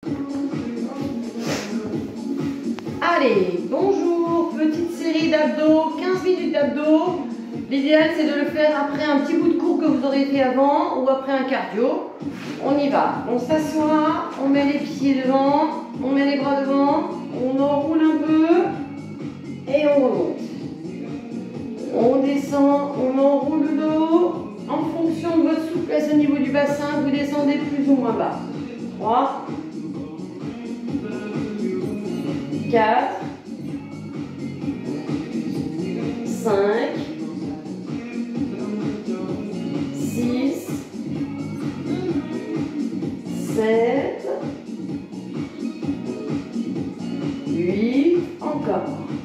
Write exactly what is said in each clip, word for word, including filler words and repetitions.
Allez, bonjour, petite série d'abdos, quinze minutes d'abdos. L'idéal c'est de le faire après un petit bout de cours que vous aurez fait avant ou après un cardio. On y va, on s'assoit, on met les pieds devant, on met les bras devant, on enroule un peu et on remonte. On descend, on enroule le dos. En fonction de votre souplesse au niveau du bassin, vous descendez plus ou moins bas. trois, quatre, cinq, six, sept, huit, encore.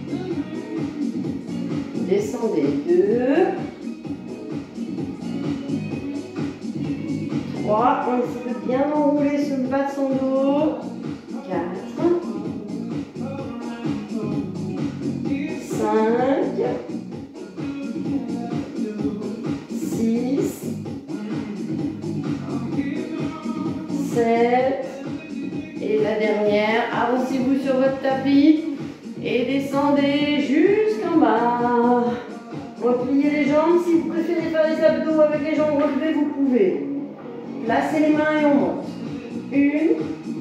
Descendez, deux, trois, on essaie de bien enrouler sur le bas de son dos, quatre, cinq, six, sept, et la dernière, avancez-vous sur votre tapis et descendez jusqu'en bas. Repliez les jambes, si vous préférez faire les abdos avec les jambes relevées, vous pouvez. Placez les mains et on monte. Une,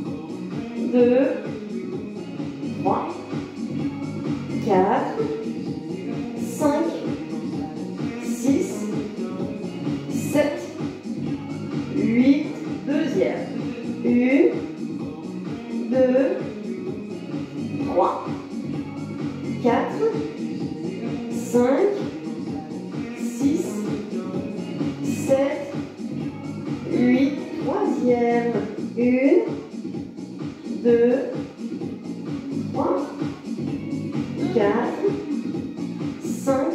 deux, trois, quatre, cinq, six, sept, huit, deuxième. Une, deux, trois, quatre, cinq, six, sept, huit, troisième. Une, deux, trois, quatre, cinq,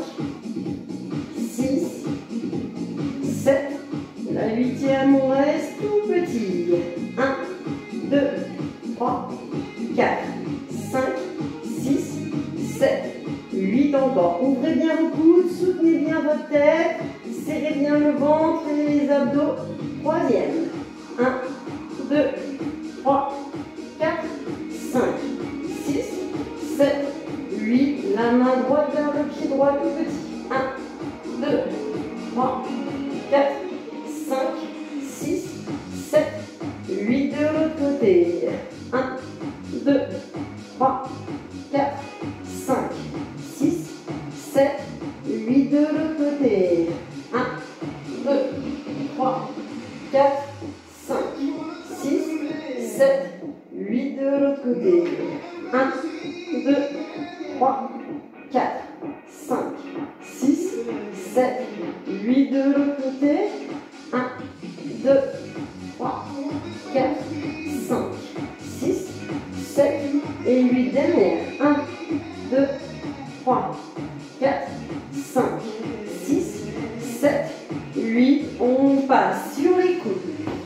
six, sept. La huitième, on reste tout petit. un, deux, trois, quatre, cinq, six, sept, huit encore. Ouvrez bien vos coudes, soutenez bien votre tête, serrez bien le ventre et les abdos. Troisième. un, deux, trois, quatre, cinq, six, sept, huit. La main droite vers le pied droit tout petit. un, deux, trois, quatre, cinq, six, sept, huit de l'autre côté. un, deux, trois, quatre, cinq, six, sept, huit de l'autre côté. un, deux, trois, quatre, cinq, six, sept, huit de l'autre côté. un, deux, trois, quatre, cinq, six, sept, huit de l'autre côté. un, deux, trois, quatre, cinq, six, sept et huit dernières. un, deux, trois, quatre, cinq, six, sept, huit. On passe sur les coudes.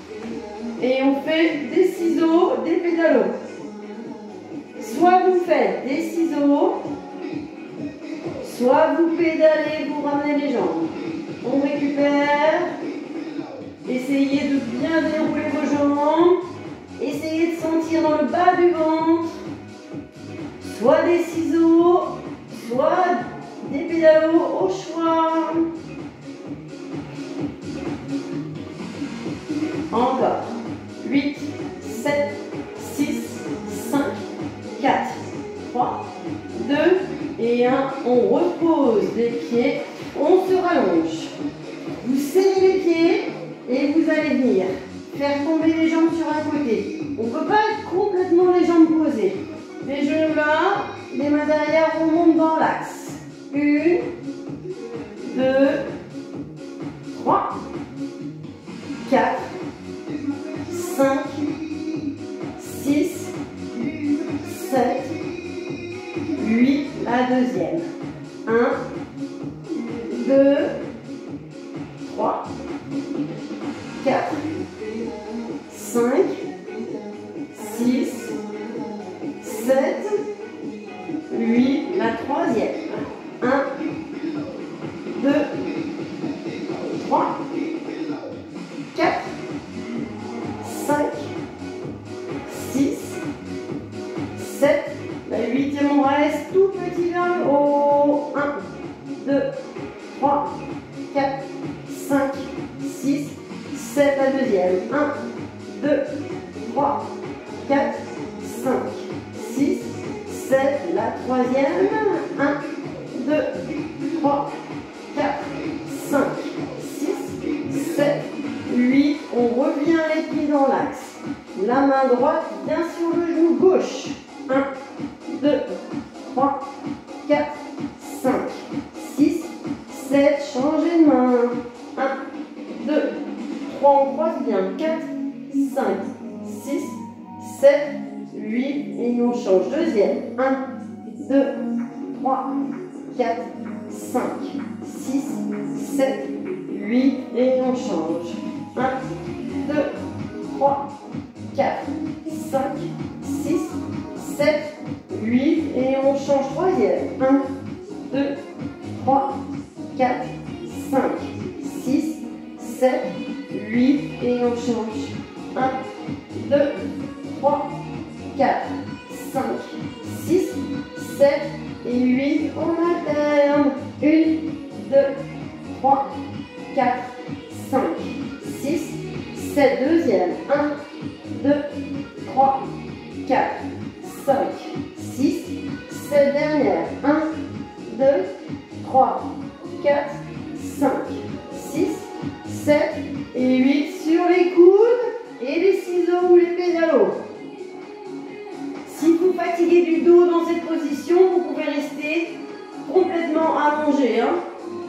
Et on fait des ciseaux, des pédalos. Soit vous faites des ciseaux, soit vous pédalez, vous ramenez les jambes. On récupère. Essayez de bien dérouler vos jambes. Essayez de sentir dans le bas du ventre. Soit des ciseaux, soit des pédalos au choix. Encore. huit, sept, six, cinq, quatre, trois, deux et un. On repose les pieds. On se rallonge. Vous serrez les pieds et vous allez venir faire tomber les jambes sur un côté. On ne peut pas être complètement les jambes posées. Les genoux là, les mains derrière, on monte dans l'axe. Une, deux, trois, quatre, cinq, six, sept, huit. La deuxième. un, deux, trois, quatre, cinq, six, sept, huit. La troisième. un, deux, trois, quatre, cinq, six, reste tout petit vers le haut. un, deux, trois, quatre, cinq, six, sept, la deuxième. un, deux, trois, quatre, cinq, six, sept, la troisième. un, deux, trois, quatre, cinq, six, sept, huit. On revient les pieds dans l'axe. La main droite vient sur le genou gauche. un, deux, trois, quatre, cinq, six, sept. Changez de main. un, deux, trois. On croise bien. quatre, cinq, six, sept, huit. Et on change. Deuxième. un, deux, trois, quatre, cinq, six, sept, huit. Et on change. un, deux, trois, quatre, cinq, six, sept, huit. Et on change. Troisième. un, deux, trois, quatre, cinq, six, sept, huit. Et on change. un, deux, trois, quatre, cinq, six, sept et huit. On alterne. un, deux, trois, quatre, cinq, six, sept. Deuxième. un, deux, trois, quatre, cinq, six, sept. Dernière. un, deux, trois, quatre, cinq, six, sept et huit. Sur les coudes et les ciseaux ou les pédalos. Si vous fatiguez du dos dans cette position, vous pouvez rester complètement allongé. Hein.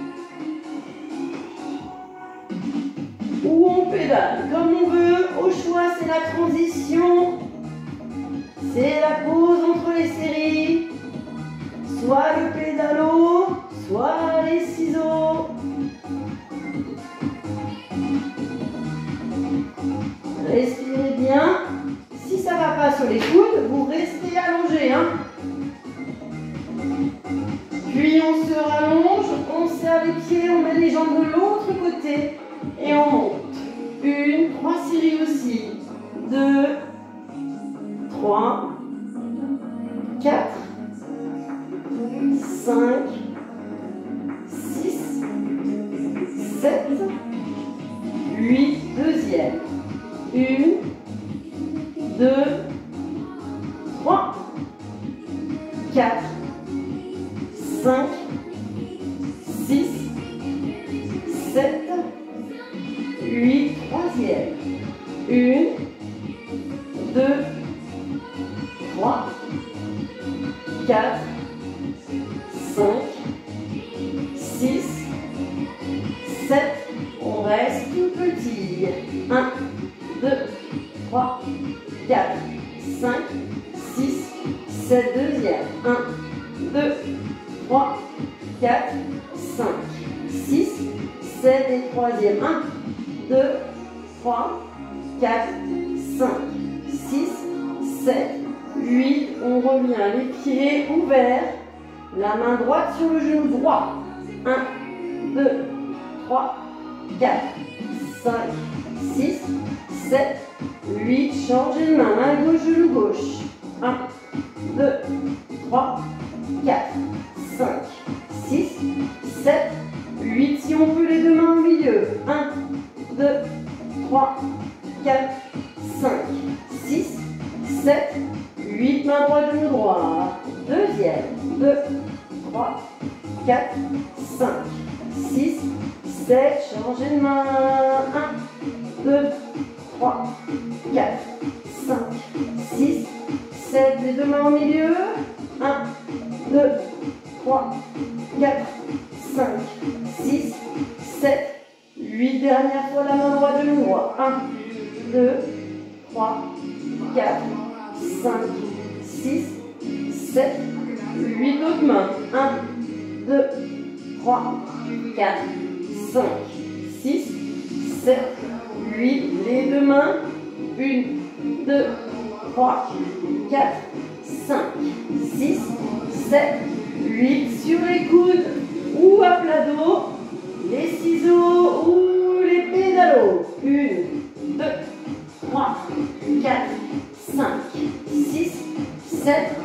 Ou on pédale, comme on veut. Au choix, c'est la transition. C'est la pause entre les séries. Soit le pédalo, soit les ciseaux. Respirez bien. Si ça ne va pas sur les coudes, vous restez allongé. Hein. Puis on se rallonge, on serre les pieds, on met les jambes de l'autre côté et on monte. Une, trois séries aussi. Deux, trois, quatre, cinq, six, sept, huit. Deuxième. Une, deux, trois, quatre, cinq, six, sept, huit. Troisième. Une, deux, trois, quatre, cinq, six, sept. On reste tout petit. un, deux, trois, quatre, cinq, six, sept. Deuxième. un, deux, trois, quatre, cinq, six, sept. Et troisième. un, deux, trois, quatre, cinq, six, sept, huit. On revient les pieds ouverts. La main droite sur le genou droit. un, deux, trois, quatre, cinq, six, sept, huit. Changez de main. Main gauche, genou gauche. un, deux, trois, quatre, cinq, six, sept, huit. Si on peut, les deux mains au milieu. un, deux, trois, quatre, cinq, six, sept, huit. Main droite, genou droit. Deuxième. deux, trois, quatre, cinq, six, sept. Changez de main. un, deux, trois, quatre, cinq, six, sept. Les deux mains au milieu. un, deux, trois, quatre, cinq, six, sept, huit. Dernière fois, la main droite, genou droit. un, deux, trois, quatre, cinq, six, sept, huit. Autres mains. un, deux, trois, quatre, cinq, six, sept, huit. Les deux mains. un, deux, trois, quatre, cinq, six, sept, huit. Sur les coudes ou à plat dos, les ciseaux ou les pédalos. un, deux, trois, quatre, cinq, six, sept,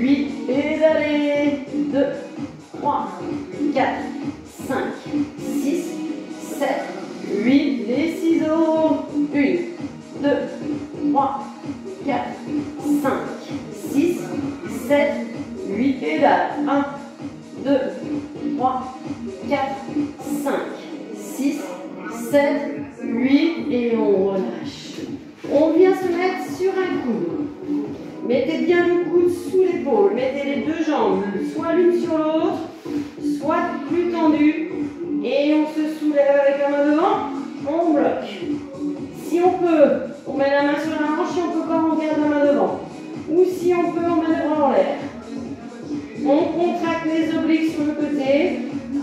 huit, pédalez. deux, trois, quatre, cinq, six, sept, huit. Les ciseaux. un, deux, trois, quatre, cinq, six, sept, huit. Pédales. un, deux, trois, quatre, cinq, six, sept, huit. Et on relâche. On vient se mettre sur un coude. Mettez bien le coude sous l'épaule. Mettez les deux jambes, soit l'une sur l'autre, soit plus tendues. Et on se soulève avec la main devant. On bloque. Si on peut, on met la main sur la hanche. Si on ne peut pas, on garde la main devant. Ou si on peut, on met les bras en l'air. On contracte les obliques sur le côté.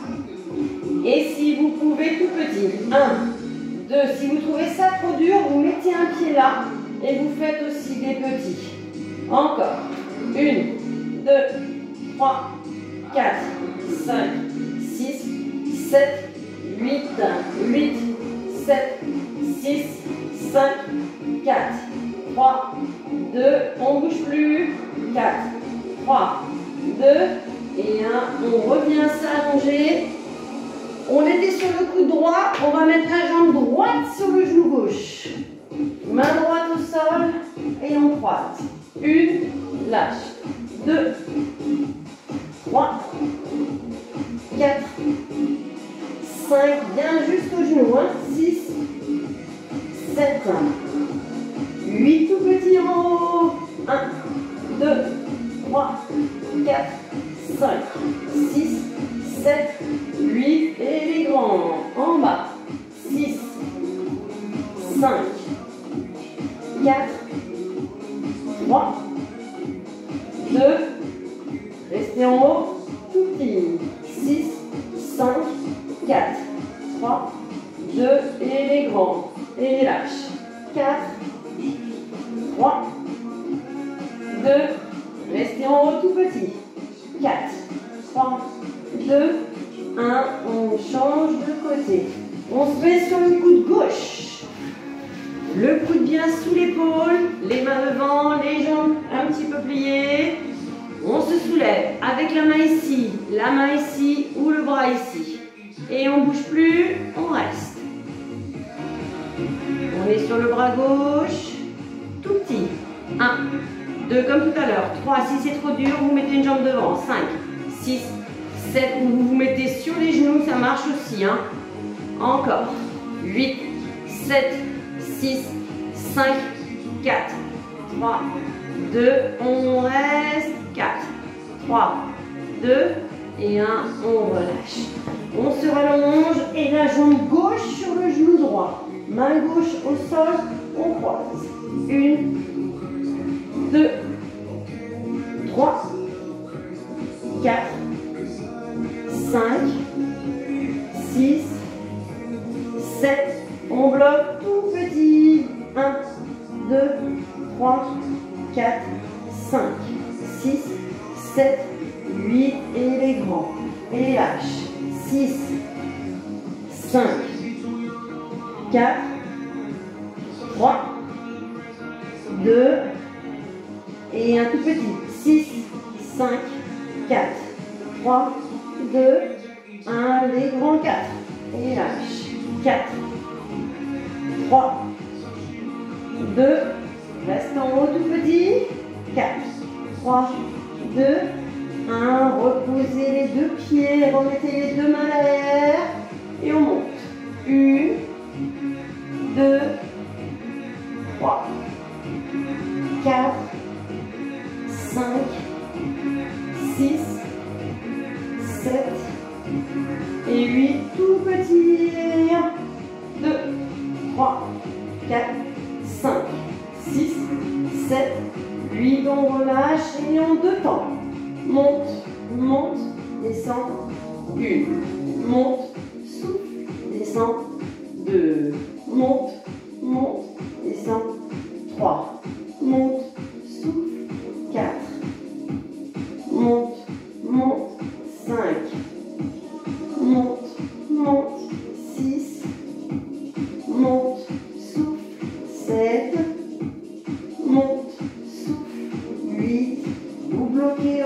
Et si vous pouvez, tout petit. un, deux. Si vous trouvez ça trop dur, vous mettez un pied là. Et vous faites aussi des petits. Encore. un, deux, trois, quatre, cinq, six, sept, huit, huit, sept, six, cinq, quatre, trois, deux, on ne bouge plus, quatre, trois, deux et un, on revient s'allonger. On était sur le coude droit, on va mettre la jambe droite sur le genou gauche. Main droite au sol et on croise. Une, lâche. Deux, trois, quatre, cinq, bien jusqu'au genou. Hein. six, sept, huit, tout petit en haut. un, deux, trois, quatre, cinq, six, sept, huit. Et les grands en bas. six, cinq, quatre, trois, deux, restez en haut, tout petit, six, cinq, quatre, trois, deux, et les grands, et les lâches, quatre, trois, deux, restez en haut, tout petit, quatre, trois, deux, un, on change de côté, on se met sur le coude gauche. Le coude bien sous l'épaule, les mains devant, les jambes un petit peu pliées. On se soulève avec la main ici, la main ici ou le bras ici. Et on ne bouge plus, on reste. On est sur le bras gauche, tout petit. un, deux comme tout à l'heure. trois, si c'est trop dur, vous mettez une jambe devant. cinq, six, sept, vous vous mettez sur les genoux, ça marche aussi. Hein. Encore. huit, sept, six, cinq, quatre, trois, deux, on reste, quatre, trois, deux et un, on relâche. On se rallonge et la jambe gauche sur le genou droit. Main gauche au sol, on croise. Une, deux, trois, quatre, cinq, six, sept, on bloque tout petit. un, deux, trois, quatre, cinq, six, sept, huit et les grands. Et les lâches. six, cinq, quatre, trois, deux et un tout petit. six, cinq, quatre, trois, deux, un, les grands, quatre. Et les lâches. quatre, trois, deux, reste en haut tout petit, quatre, trois, deux, un, reposez les deux pieds, remettez les deux mains à l'arrière et on monte. une, deux, trois, quatre, cinq, six, sept et huit, tout petit. un, deux, trois, quatre, cinq, six, sept, huit, on relâche et en deux temps. Monte, monte, descend, une, monte, souffle, descend, deux, monte, monte, descend, trois, monte, souffle, quatre, monte, monte, cinq, monte, monte, six, monte, souffle, sept, monte, souffle, huit, vous bloquez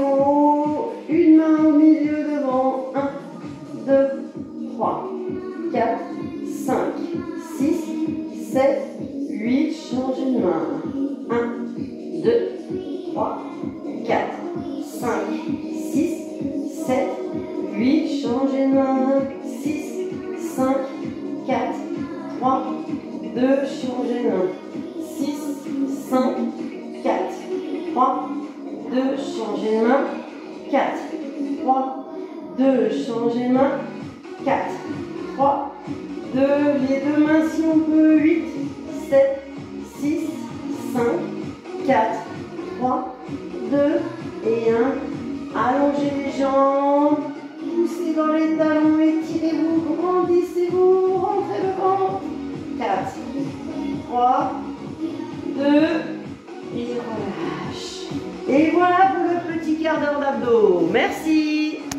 deux, trois, quatre, cinq, six, sept, huit. Changez de main. six, cinq, quatre, trois, deux. Changez de main. six, cinq, quatre, trois, deux. Changez de main. quatre, trois, deux. Changez de main. quatre, trois, deux. Les deux mains si on peut. huit, sept, six, cinq, quatre, trois, deux et un. Allongez les jambes, poussez dans les talons, étirez-vous, grandissez-vous, rentrez le ventre. quatre, trois, deux et relâche. Et voilà pour le petit quart d'heure d'abdos. Merci.